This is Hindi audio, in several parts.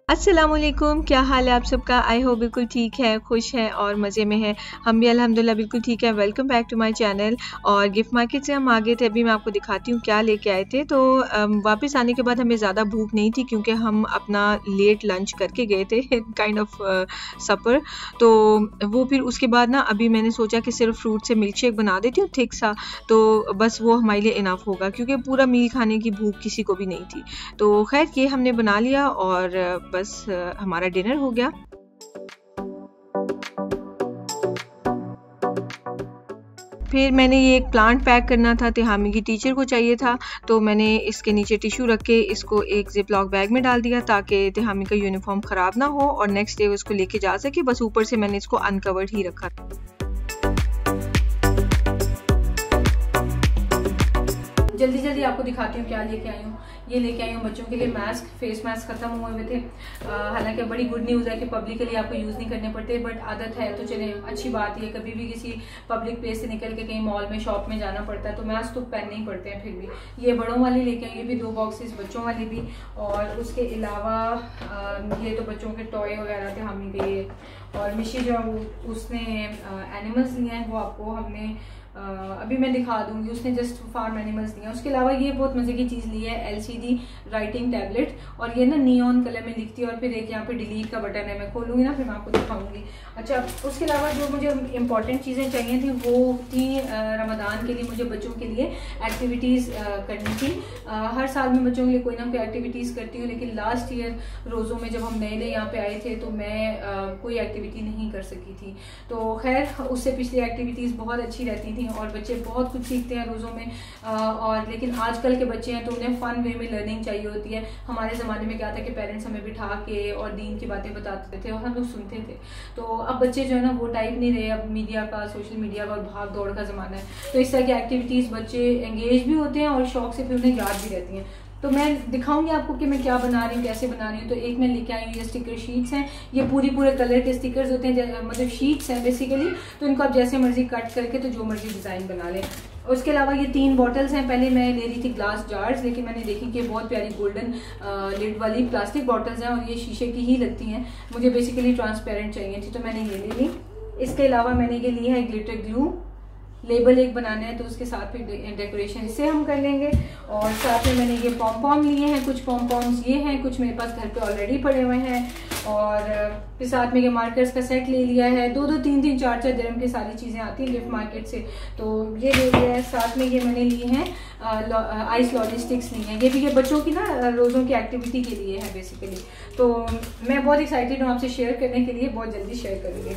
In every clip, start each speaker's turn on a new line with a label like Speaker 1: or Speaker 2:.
Speaker 1: अस्सलामुअलैकुम, क्या हाल है आप सबका। आई होप बिल्कुल ठीक है, खुश हैं और मज़े में हैं। हम भी अल्हम्दुलिल्लाह बिल्कुल ठीक है। Welcome back to my channel. और गिफ्ट मार्केट से हम आगे थे, अभी मैं आपको दिखाती हूँ क्या लेके आए थे। तो वापस आने के बाद हमें ज़्यादा भूख नहीं थी क्योंकि हम अपना लेट लंच करके गए थे काइंड ऑफ सपर। तो वो फिर उसके बाद ना अभी मैंने सोचा कि सिर्फ फ्रूट से मिल्क शेक बना देती हूँ थिक सा, तो बस वो हमारे लिए इनफ होगा क्योंकि पूरा मील खाने की भूख किसी को भी नहीं थी। तो खैर ये हमने बना लिया और बस हमारा डिनर हो गया। फिर मैंने ये एक प्लांट पैक करना था, तिहामी की टीचर को चाहिए था, तो मैंने इसके नीचे टिश्यू रख के इसको एक जिप लॉक बैग में डाल दिया ताकि तिहामी का यूनिफॉर्म ख़राब ना हो और नेक्स्ट डे उसको लेके जा सके। बस ऊपर से मैंने इसको अनकवर्ड ही रखा।
Speaker 2: जल्दी जल्दी आपको दिखाती हूँ क्या लेके आई हूँ। ये लेके आई हूँ बच्चों के लिए मास्क, फेस मास्क खत्म हुए हुए थे। हालांकि बड़ी गुड न्यूज़ है कि पब्लिकली आपको यूज़ नहीं करने पड़ते, बट आदत है तो चले अच्छी बात है। कभी भी किसी पब्लिक प्लेस से निकल के कहीं मॉल में शॉप में जाना पड़ता है तो मास्क तो पहनने ही पड़ते हैं। फिर भी ये बड़ों वाले लेके आई, ये भी 2 बॉक्सेस बच्चों वाले भी। और उसके अलावा ये तो बच्चों के टॉय वगैरह थे हम ही ये। और मिशी जो उसने एनिमल्स लिए हैं वो आपको हमने अभी मैं दिखा दूंगी, उसने जस्ट फार्म एनिमल्स दिए हैं। उसके अलावा ये बहुत मजे की चीज़ ली है, LCD राइटिंग टैबलेट, और ये ना नियॉन कलर में लिखती है। और फिर एक यहाँ पे डिलीट का बटन है, मैं खोलूंगी ना फिर मैं आपको दिखाऊंगी। अच्छा, उसके अलावा जो मुझे इम्पॉर्टेंट चीज़ें चाहिए थी वो थी रमज़ान के लिए मुझे बच्चों के लिए एक्टिविटीज़ करनी थी। हर साल मैं बच्चों के लिए कोई ना कोई एक्टिविटीज़ करती हूँ, लेकिन लास्ट ईयर रोज़ों में जब हम नए नए यहाँ पे आए थे तो मैं कोई एक्टिविटी नहीं कर सकी थी। तो खैर उससे पिछली एक्टिविटीज़ बहुत अच्छी रहती थी और बच्चे बहुत कुछ सीखते हैं रोज़ों में। और लेकिन आजकल के बच्चे हैं तो उन्हें फ़न वे में लर्निंग चाहिए होती है। हमारे ज़माने में क्या था कि पेरेंट्स हमें बिठा के और दीन की बातें बताते थे और हम लोग सुनते थे। तो अब बच्चे जो है ना वो टाइप नहीं रहे, अब मीडिया का, सोशल मीडिया का और भाग दौड़ का ज़माना है। तो इस तरह की एक्टिविटीज़ बच्चे एंगेज भी होते हैं और शौक से फिर उन्हें याद भी रहती हैं। तो मैं दिखाऊंगी आपको कि मैं क्या बना रही हूँ, कैसे बना रही हूँ। तो एक मैं लेके आई हूँ, ये स्टिकर शीट्स हैं। ये पूरे कलर के स्टिकर्स होते हैं, मतलब शीट्स हैं बेसिकली। तो इनको आप जैसे मर्जी कट करके तो जो मर्जी डिज़ाइन बना लें। उसके अलावा ये 3 बॉटल्स हैं। पहले मैं ले रही थी ग्लास जार्स, लेकिन मैंने देखी कि बहुत प्यारी गोल्डन लिड वाली प्लास्टिक बॉटल्स हैं और ये शीशे की ही लगती हैं। मुझे बेसिकली ट्रांसपेरेंट चाहिए थी तो मैंने ये ले ली। इसके अलावा मैंने ये ली है ग्लिटर ग्लू, लेबल एक बनाना है तो उसके साथ फिर डेकोरेशन इससे हम कर लेंगे। और साथ में मैंने ये पॉम लिए हैं, कुछ पॉम्स ये हैं, कुछ मेरे पास घर पे ऑलरेडी पड़े हुए हैं। और फिर साथ में ये मार्कर्स का सेट ले लिया है। 2-2, 3-3, 4-4 दिरहम की सारी चीज़ें आती हैं गिफ्ट मार्केट से, तो ये ले लिया है। साथ में ये मैंने लिए हैं आइस लॉली स्टिक्स ली हैं। ये भी ये बच्चों की ना रोज़ों की एक्टिविटी के लिए है बेसिकली। तो मैं बहुत एक्साइटेड हूँ आपसे शेयर करने के लिए, बहुत जल्दी शेयर करूँगी।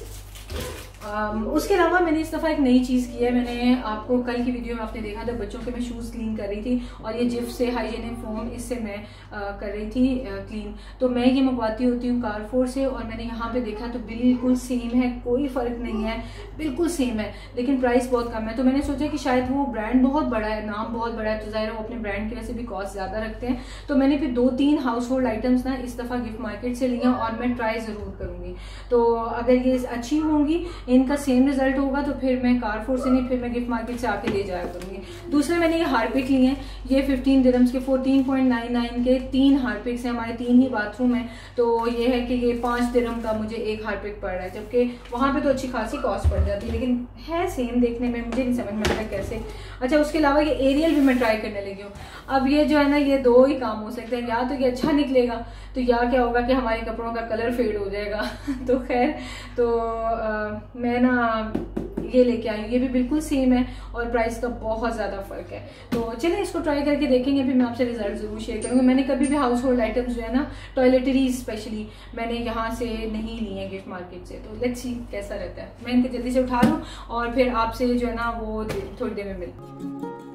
Speaker 2: उसके अलावा मैंने इस दफ़ा एक नई चीज़ की है। मैंने आपको कल की वीडियो में आपने देखा था बच्चों के मैं शूज़ क्लीन कर रही थी और ये जिफ से हाइजीनिक फोम इससे मैं कर रही थी क्लीन। तो मैं ये मंगवाती होती हूँ कारफोर से और मैंने यहाँ पे देखा तो बिल्कुल सेम है, कोई फ़र्क नहीं है, बिल्कुल सेम है, लेकिन प्राइस बहुत कम है। तो मैंने सोचा कि शायद वो ब्रांड बहुत बड़ा है, नाम बहुत बड़ा है, तो ज़ाहिर वो अपने ब्रांड की वजह से भी कॉस्ट ज़्यादा रखते हैं। तो मैंने फिर 2-3 हाउस होल्ड आइटम्स ना इस दफ़ा गिफ्ट मार्केट से लिया और मैं ट्राई ज़रूर करूँगी। तो अगर ये अच्छी होंगी, इनका सेम रिजल्ट होगा तो फिर मैं कारफोर से नहीं, फिर मैं गिफ्ट मार्केट से आके ले जाया करूंगी। दूसरे मैंने ये हार्पिक लिए हैं, ये 15 दिरहम्स के 14.99 के 3 हार्पिक्स हैं। हमारे 3 ही बाथरूम है तो ये है कि ये 5 दिरहम का मुझे एक हार्पिक पड़ रहा है, जबकि वहां पे तो अच्छी खासी कॉस्ट पड़ जाती है, लेकिन है सेम देखने में, मुझे नहीं समझ में आता कैसे। अच्छा, उसके अलावा ये एरियल भी मैं ट्राई करने लगी हूँ। अब ये जो है ना, ये 2 ही काम हो सकते हैं, या तो ये अच्छा निकलेगा तो या क्या होगा कि हमारे कपड़ों का कलर फेड हो जाएगा तो खैर, तो मैं ना ये लेके आई हूँ। ये भी बिल्कुल सेम है और प्राइस का बहुत ज़्यादा फर्क है। तो चलिए इसको ट्राई करके देखेंगे, फिर मैं आपसे रिजल्ट ज़रूर शेयर करूँगी। मैंने कभी भी हाउस होल्ड आइटम्स जो है ना, टॉयलेटरीज स्पेशली, मैंने यहाँ से नहीं ली है गिफ्ट मार्केट से। तो लेट्स सी कैसा रहता है। मैं इनको जल्दी से उठा लूँ और फिर आपसे जो है ना वो थोड़ी देर में मिलूँ।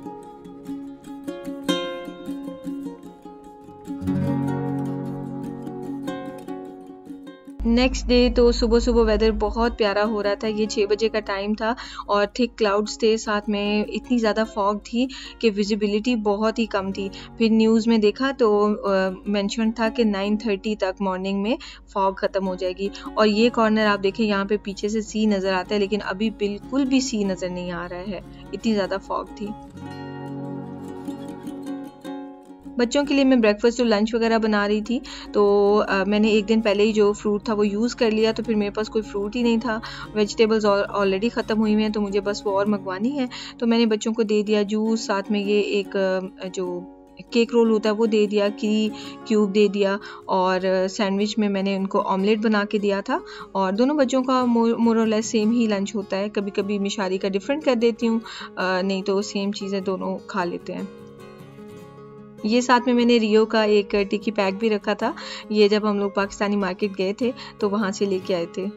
Speaker 1: नेक्स्ट डे तो सुबह सुबह वेदर बहुत प्यारा हो रहा था। ये 6 बजे का टाइम था और थिक क्लाउड्स थे, साथ में इतनी ज़्यादा फॉग थी कि विजिबिलिटी बहुत ही कम थी। फिर न्यूज़ में देखा तो मेंशन था कि 9:30 तक मॉर्निंग में फॉग ख़त्म हो जाएगी। और ये कॉर्नर आप देखें, यहाँ पे पीछे से सी नज़र आता है, लेकिन अभी बिल्कुल भी सी नज़र नहीं आ रहा है, इतनी ज़्यादा फॉग थी। बच्चों के लिए मैं ब्रेकफास्ट और लंच वगैरह बना रही थी, तो मैंने एक दिन पहले ही जो फ्रूट था वो यूज़ कर लिया, तो फिर मेरे पास कोई फ्रूट ही नहीं था। वेजिटेबल्स ऑलरेडी ख़त्म हुई हुई हैं, तो मुझे बस वो और मंगवानी है। तो मैंने बच्चों को दे दिया जूस, साथ में ये एक जो केक रोल होता है वो दे दिया, की क्यूब दे दिया, और सैंडविच में मैंने उनको ऑमलेट बना के दिया था। और दोनों बच्चों का मोर और लेस सेम ही लंच होता है, कभी कभी मिशारी का डिफरेंट कर देती हूँ, नहीं तो सेम चीज़ें दोनों खा लेते हैं। ये साथ में मैंने रियो का एक टिक्की पैक भी रखा था, ये जब हम लोग पाकिस्तानी मार्केट गए थे तो वहाँ से लेके आए थे।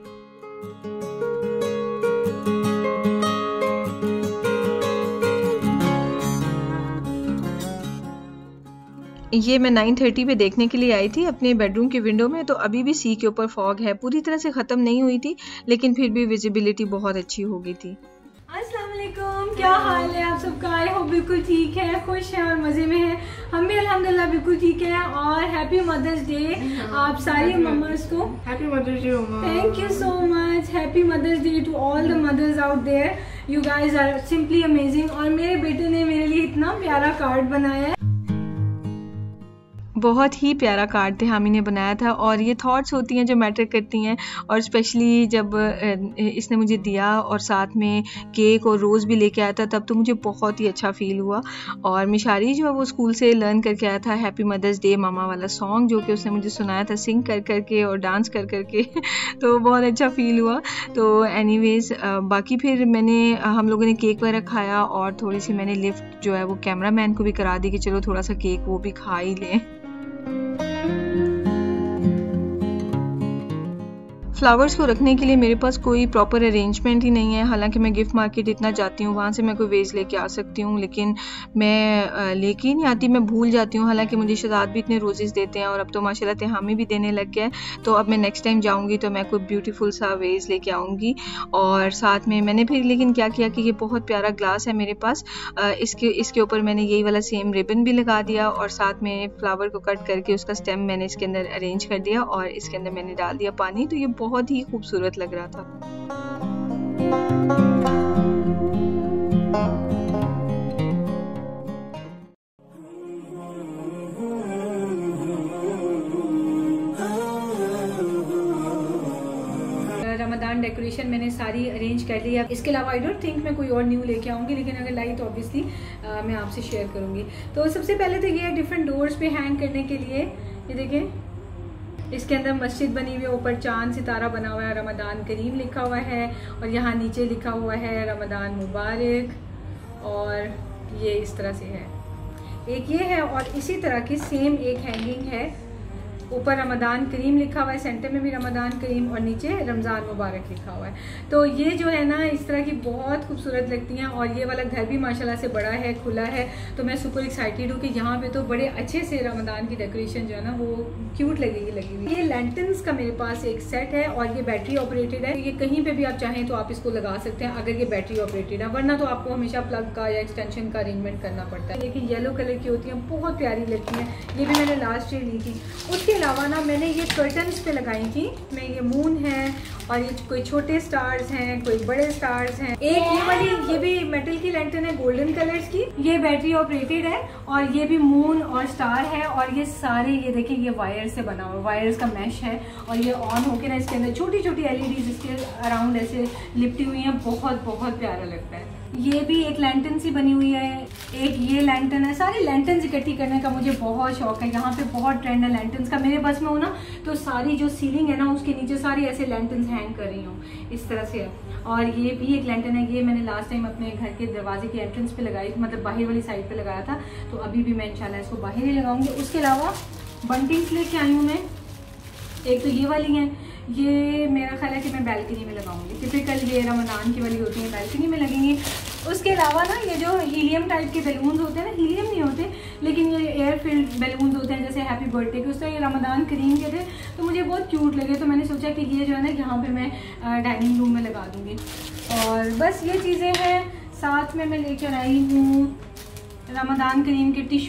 Speaker 1: ये मैं 9:30 पे देखने के लिए आई थी अपने बेडरूम की विंडो में, तो अभी भी सी के ऊपर फॉग है, पूरी तरह से ख़त्म नहीं हुई थी, लेकिन फिर भी विजिबिलिटी बहुत अच्छी हो गई थी।
Speaker 2: अस्सलाम वालेकुम, क्या हाल है आप सबका? आई होप बिल्कुल ठीक है, खुश हैं और मज़े में हैं। हम भी अल्हम्दुलिल्लाह बिल्कुल ठीक है। और हैप्पी मदर्स डे आप सारी मम्मास को।
Speaker 3: Happy mother's day mumma.
Speaker 2: Thank you so much. Happy mother's day to all the mothers out there. You guys are simply amazing. और मेरे बेटे ने मेरे लिए इतना प्यारा कार्ड बनाया है,
Speaker 1: बहुत ही प्यारा कार्ड थे ने बनाया था, और ये थॉट्स होती हैं जो मैटर करती हैं। और स्पेशली जब इसने मुझे दिया और साथ में केक और रोज़ भी लेके आया था, तब तो मुझे बहुत ही अच्छा फील हुआ। और मिशारी जो है वो स्कूल से लर्न करके आया था हैप्पी मदर्स डे मामा वाला सॉन्ग, जो कि उसने मुझे सुनाया था सिंग कर करके और डांस कर करके तो बहुत अच्छा फील हुआ। तो एनीवेज बाकी फिर हम लोगों ने केक वगैरह खाया, और थोड़ी सी मैंने लिफ्ट जो है वो कैमरा मैन को भी करा दी कि चलो थोड़ा सा केक वो भी खा ही लें। फ्लावर्स को रखने के लिए मेरे पास कोई प्रॉपर अरेंजमेंट ही नहीं है। हालांकि मैं गिफ्ट मार्केट इतना जाती हूँ, वहाँ से मैं कोई वेज लेके आ सकती हूँ, लेकिन मैं लेके ही नहीं आती, मैं भूल जाती हूँ। हालांकि मुझे शहजाद भी इतने रोजेस देते हैं, और अब तो माशाल्लाह तिहामी भी देने लग गया है। तो अब मैं नेक्स्ट टाइम जाऊँगी तो मैं कोई ब्यूटीफुल सा वेज लेके आऊँगी। और साथ में मैंने फिर लेकिन क्या किया कि ये बहुत प्यारा ग्लास है मेरे पास, इसके ऊपर मैंने यही वाला सेम रिबन भी लगा दिया, और साथ में फ्लावर को कट करके उसका स्टेम मैंने इसके अंदर अरेंज कर दिया, और इसके अंदर मैंने डाल दिया पानी। तो ये बहुत ही खूबसूरत लग रहा था।
Speaker 2: रमदान डेकोरेशन मैंने सारी अरेंज कर ली है। इसके अलावा आई डोंट थिंक मैं कोई और न्यू लेके आऊँगी, लेकिन अगर लाई तो ऑब्वियसली मैं आपसे शेयर करूँगी। तो सबसे पहले तो ये डिफरेंट डोर्स पे हैंग करने के लिए, ये देखें इसके अंदर मस्जिद बनी हुई है, ऊपर चांद सितारा बना हुआ है, रमदान करीम लिखा हुआ है, और यहाँ नीचे लिखा हुआ है रमदान मुबारक, और ये इस तरह से है। एक ये है, और इसी तरह की सेम एक हैंगिंग है, ऊपर रमदान करीम लिखा हुआ है, सेंटर में भी रमदान करीम, और नीचे रमज़ान मुबारक लिखा हुआ है। तो ये जो है ना इस तरह की बहुत खूबसूरत लगती हैं। और ये वाला घर भी माशाल्लाह से बड़ा है, खुला है, तो मैं सुपर एक्साइटेड हूँ कि यहाँ पे तो बड़े अच्छे से रमदान की डेकोरेशन जो है ना वो क्यूट लगेगी लगी हुई। ये लैंटन्स का मेरे पास एक सेट है, और ये बैटरी ऑपरेटेड है। ये कहीं पर भी आप चाहें तो आप इसको लगा सकते हैं अगर ये बैटरी ऑपरेटेड है, वरना तो आपको हमेशा प्लग का या एक्सटेंशन का अरेंजमेंट करना पड़ता है। लेकिन येलो कलर की होती हैं, बहुत प्यारी लगती हैं। ये भी मैंने लास्ट ईयर ली थी। उसके अलावा ना मैंने ये कर्टन्स पे लगाई थी मैं, ये मून है, और ये कोई छोटे स्टार्स हैं, कोई बड़े स्टार्स हैं। एक ये वाली, ये भी मेटल की लैंटर्न है गोल्डन कलर्स की, ये बैटरी ऑपरेटेड है, और ये भी मून और स्टार है। और ये सारे ये देखिए ये वायर से बना हुआ, वायर्स का मैश है, और ये ऑन होके ना इसके अंदर छोटी छोटी एलईडीज इसके अराउंड ऐसे लिपटी हुई हैं, बहुत बहुत प्यारा लगता है। ये भी एक लैंटर्न सी बनी हुई है, एक ये लैंटर्न है। सारी लैंटर्न्स इकट्ठी करने का मुझे बहुत शौक है, यहाँ पे बहुत ट्रेंड है लैंटर्न्स का। मेरे बस में हो ना तो सारी जो सीलिंग है ना उसके नीचे सारी ऐसे लैंटर्न्स हैंग कर रही हूँ, इस तरह से है। और ये भी एक लैंटर्न है, ये मैंने लास्ट टाइम अपने घर के दरवाजे की एंट्रेंस पे लगाई थी, मतलब बाहर वाली साइड पे लगाया था, तो अभी भी मैं इंशाल्लाह इसको बाहर ही लगाऊंगी। उसके अलावा बंटिंग्स लेके आई हूँ मैं, एक तो ये वाली है, ये मेरा ख्याल है कि मैं बैल्कनी में लगाऊंगी। टिपिकल ये रमदान की वाली होती है, बैल्कनी में लगेंगी। उसके अलावा ना ये जो हीलियम टाइप के बैलून्स होते हैं ना, हीलियम नहीं होते लेकिन ये एयर फिल्ड बैलून्स होते हैं, जैसे हैप्पी बर्थडे के, उसका ये रमदान करीम के थे, तो मुझे बहुत क्यूट लगे, तो मैंने सोचा कि ये जो है ना यहाँ पे मैं डाइनिंग रूम में लगा दूँगी। और बस ये चीज़ें हैं। साथ में मैं लेकर आई हूँ रमदान करीम के टिश्यूज़,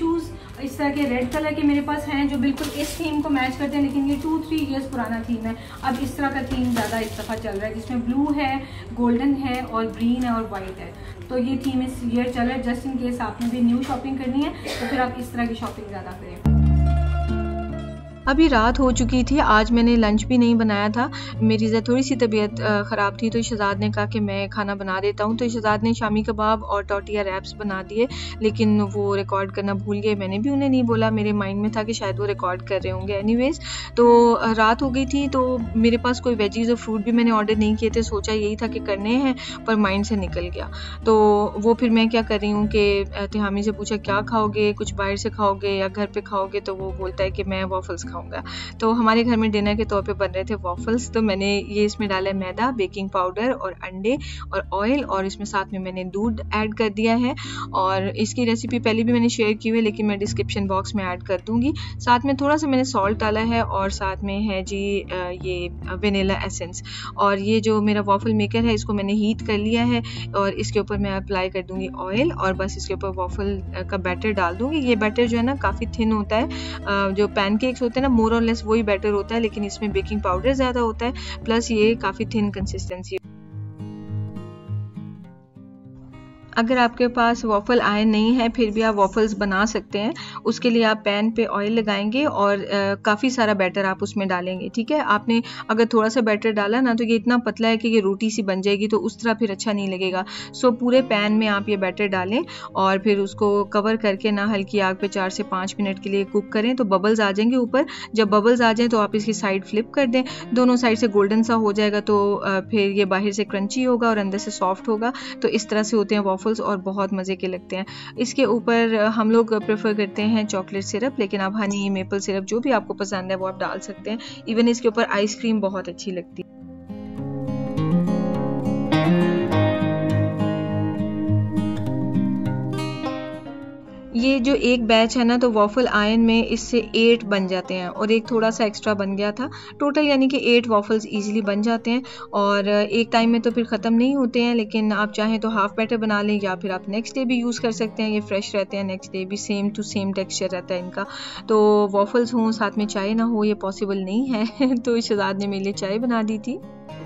Speaker 2: इस तरह के रेड कलर के मेरे पास हैं जो बिल्कुल इस थीम को मैच करते हैं, लेकिन ये 2-3 इयर्स पुराना थीम है। अब इस तरह का थीम ज़्यादा इस दफ़ा चल रहा है, जिसमें ब्लू है, गोल्डन है और ग्रीन है और वाइट है। तो ये थीम इस ईयर चल रहा है। जस्ट इन केस आपने भी न्यू शॉपिंग करनी है तो फिर आप इस तरह की शॉपिंग ज़्यादा करें।
Speaker 1: अभी रात हो चुकी थी, आज मैंने लंच भी नहीं बनाया था। मेरी थोड़ी सी तबीयत ख़राब थी, तो शहजाद ने कहा कि मैं खाना बना देता हूँ। तो शहजाद ने शामी कबाब और टोटिया रैप्स बना दिए, लेकिन वो रिकॉर्ड करना भूल गए। मैंने भी उन्हें नहीं बोला, मेरे माइंड में था कि शायद वो रिकॉर्ड कर रहे होंगे। एनीवेज, तो रात हो गई थी, तो मेरे पास कोई वेजीज और फ्रूट भी मैंने ऑर्डर नहीं किए थे। सोचा यही था कि करने हैं, पर माइंड से निकल गया। तो वो फिर मैं क्या कर रही हूँ कि तिहामी से पूछा क्या खाओगे, कुछ बाहर से खाओगे या घर पे खाओगे? तो वो बोलता है कि मैं वॉफल्स खाऊंगा। तो हमारे घर में डिनर के तौर पे बन रहे थे वॉफल्स। तो मैंने ये इसमें डाला है मैदा, बेकिंग पाउडर और अंडे और ऑयल, और इसमें साथ में मैंने दूध ऐड कर दिया है। और इसकी रेसिपी पहले भी मैंने शेयर की हुई है, लेकिन मैं डिस्क्रिप्शन बॉक्स में ऐड कर दूंगी। साथ में थोड़ा सा मैंने सॉल्ट डाला है और साथ में है जी ये वेनिला एसेंस। और ये जो मेरा वॉफल मेकर है इसको मैंने हीट कर लिया है और इसके ऊपर मैं अप्लाई कर दूंगी ऑयल और बस इसके ऊपर वॉफल का बैटर डाल दूंगी। ये बैटर जो है ना काफ़ी थिन होता है, जो पैनकेक्स होते हैं ना मोर और लेस वही बैटर होता है, लेकिन इसमें बेकिंग पाउडर ज़्यादा होता है, प्लस ये काफ़ी थिन कंसिस्टेंसी। अगर आपके पास वॉफल आयन नहीं है फिर भी आप वॉफल्स बना सकते हैं। उसके लिए आप पैन पे ऑयल लगाएंगे और काफ़ी सारा बैटर आप उसमें डालेंगे। ठीक है, आपने अगर थोड़ा सा बैटर डाला ना तो ये इतना पतला है कि ये रोटी सी बन जाएगी, तो उस तरह फिर अच्छा नहीं लगेगा। सो पूरे पैन में आप ये बैटर डालें और फिर उसको कवर करके ना हल्की आग पे 4 से 5 मिनट के लिए कुक करें। तो बबल्स आ जाएंगे ऊपर। जब बबल्स आ जाएं तो आप इसकी साइड फ्लिप कर दें, दोनों साइड से गोल्डन सा हो जाएगा। तो फिर ये बाहर से क्रंची होगा और अंदर से सॉफ्ट होगा। तो इस तरह से होते हैं वॉफल्स और बहुत मज़े के लगते हैं। इसके ऊपर हम लोग प्रेफर करते हैं चॉकलेट सिरप, लेकिन आप हनी, मेपल सिरप जो भी आपको पसंद है वो आप डाल सकते हैं। इवन इसके ऊपर आइसक्रीम बहुत अच्छी लगती है। ये जो एक बैच है ना, तो वॉफल आयन में इससे 8 बन जाते हैं और एक थोड़ा सा एक्स्ट्रा बन गया था। टोटल यानी कि 8 वॉफल्स इजीली बन जाते हैं और एक टाइम में तो फिर ख़त्म नहीं होते हैं। लेकिन आप चाहें तो हाफ बैटर बना लें या फिर आप नेक्स्ट डे भी यूज़ कर सकते हैं। ये फ्रेश रहते हैं, नेक्स्ट डे भी सेम टू सेम टेक्सचर रहता है इनका। तो वॉफल्स हों साथ में चाय ना हो ये पॉसिबल नहीं है तो शहजाद ने मेरे लिए चाय बना दी थी।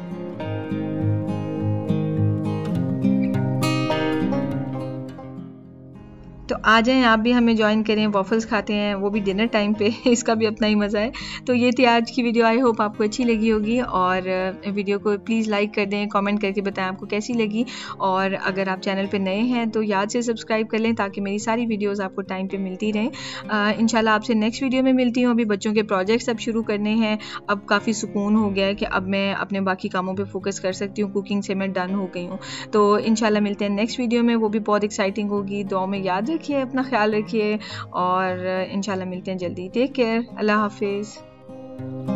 Speaker 1: तो आ जाएं आप भी हमें ज्वाइन करें, वॉफल्स खाते हैं वो भी डिनर टाइम पे इसका भी अपना ही मज़ा है। तो ये थी आज की वीडियो, आई होप आपको अच्छी लगी होगी और वीडियो को प्लीज़ लाइक कर दें, कमेंट करके बताएं आपको कैसी लगी। और अगर आप चैनल पे नए हैं तो याद से सब्सक्राइब कर लें ताकि मेरी सारी वीडियोज़ आपको टाइम पर मिलती रहें। इंशाल्लाह आपसे नेक्स्ट वीडियो में मिलती हूँ। अभी बच्चों के प्रोजेक्ट्स अब शुरू करने हैं, अब काफ़ी सुकून हो गया है कि अब मैं अपने बाकी कामों पर फोकस कर सकती हूँ। कुकिंग से मैं डन हो गई हूँ। तो इंशाल्लाह मिलते हैं नेक्स्ट वीडियो में, वो भी बहुत एक्साइटिंग होगी। दुआ में याद रखिए, अपना ख्याल रखिए और इंशाल्लाह मिलते हैं जल्दी। टेक केयर, अल्लाह हाफिज़।